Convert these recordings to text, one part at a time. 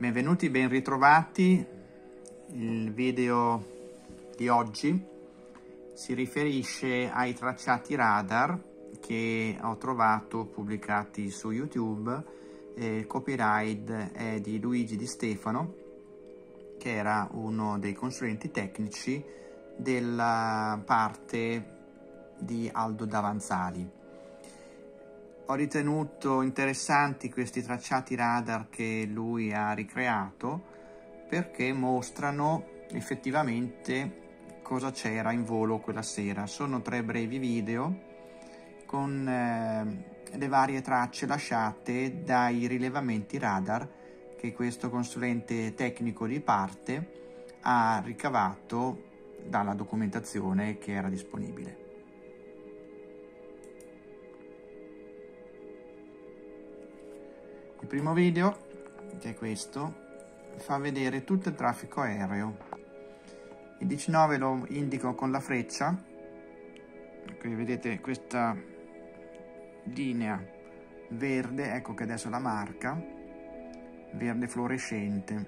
Benvenuti, ben ritrovati. Il video di oggi si riferisce ai tracciati radar che ho trovato pubblicati su YouTube. Il copyright è di Luigi Di Stefano, che era uno dei consulenti tecnici della parte di Aldo Davanzali. Ho ritenuto interessanti questi tracciati radar che lui ha ricreato perché mostrano effettivamente cosa c'era in volo quella sera. Sono 3 brevi video con le varie tracce lasciate dai rilevamenti radar che questo consulente tecnico di parte ha ricavato dalla documentazione che era disponibile. Il primo video, che è questo, fa vedere tutto il traffico aereo. Il 19 lo indico con la freccia. Qui vedete questa linea verde, ecco che adesso la marca, verde fluorescente.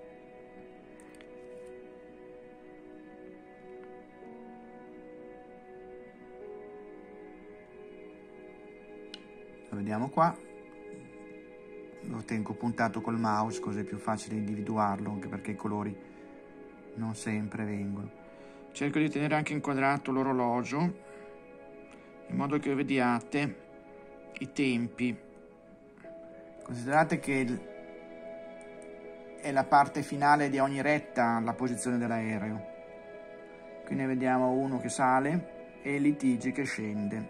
Lo vediamo qua. Lo tengo puntato col mouse così è più facile individuarlo, anche perché i colori non sempre vengono. Cerco di tenere anche inquadrato l'orologio in modo che vediate i tempi. Considerate che è la parte finale di ogni retta la posizione dell'aereo. Qui ne vediamo uno che sale e l'ITG che scende.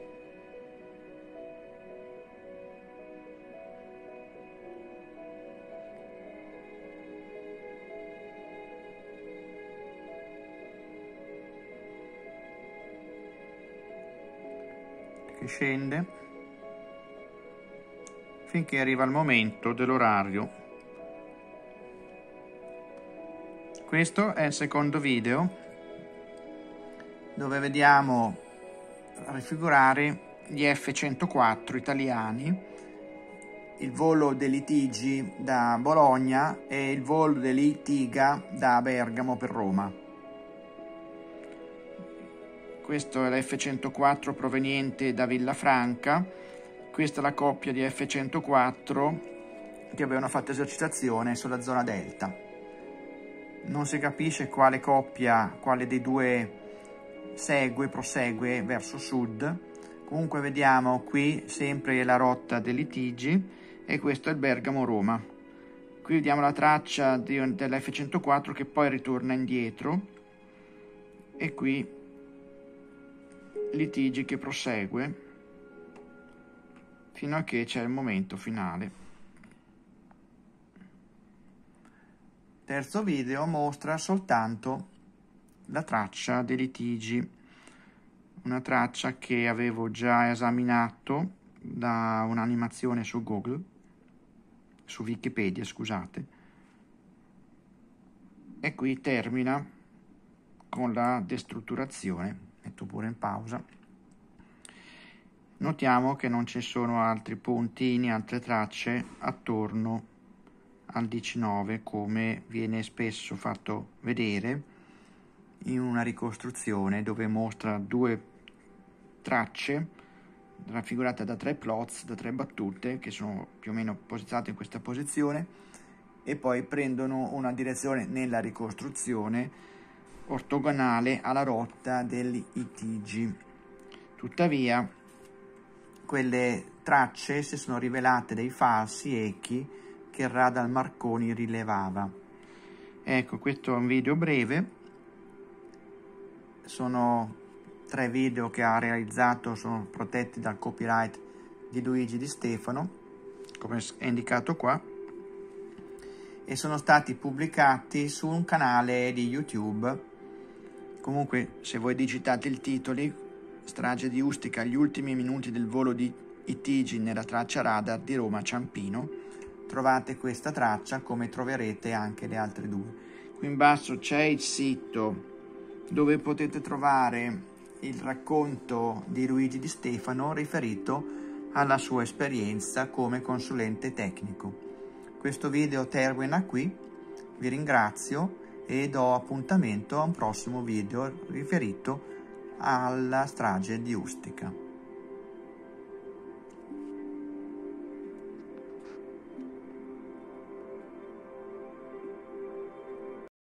Che scende finché arriva il momento dell'orario. Questo è il secondo video dove vediamo raffigurare gli F-104 italiani, il volo dell'ITG da Bologna e il volo dell'ITIGA da Bergamo per Roma. Questo è l'F-104 proveniente da Villafranca. Questa è la coppia di F-104 che avevano fatto esercitazione sulla zona Delta. Non si capisce quale coppia, quale dei due prosegue verso sud. Comunque vediamo qui sempre la rotta dell'ITG e questo è il Bergamo-Roma. Qui vediamo la traccia dell'F-104 che poi ritorna indietro e qui l'ITG che prosegue fino a che c'è il momento finale. Terzo video mostra soltanto la traccia dell'ITG, una traccia che avevo già esaminato da un'animazione su Google, su Wikipedia, scusate, e qui termina con la destrutturazione. Metto pure in pausa. Notiamo che non ci sono altri puntini, altre tracce attorno al 19 come viene spesso fatto vedere in una ricostruzione dove mostra 2 tracce raffigurate da 3 plots, da 3 battute che sono più o meno posizionate in questa posizione e poi prendono una direzione nella ricostruzione ortogonale alla rotta dell'ITG. Tuttavia quelle tracce si sono rivelate dei falsi echi che il radar Marconi rilevava. Ecco, questo è un video breve, sono 3 video che ha realizzato, sono protetti dal copyright di Luigi Di Stefano, come è indicato qua, e sono stati pubblicati su un canale di YouTube. Comunque, se voi digitate il titolo strage di Ustica, gli ultimi minuti del volo di ITG nella traccia radar di Roma Ciampino, trovate questa traccia come troverete anche le altre 2. Qui in basso c'è il sito dove potete trovare il racconto di Luigi Di Stefano riferito alla sua esperienza come consulente tecnico. Questo video termina qui, vi ringrazio e do appuntamento a un prossimo video riferito alla strage di Ustica.